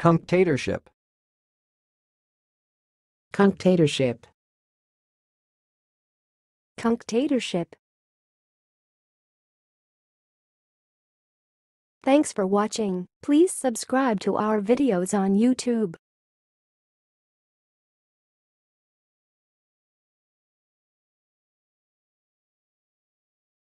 Cunctatorship. Cunctatorship. Kungk-tey-ter-ship. Thanks for watching. Please subscribe to our videos on YouTube.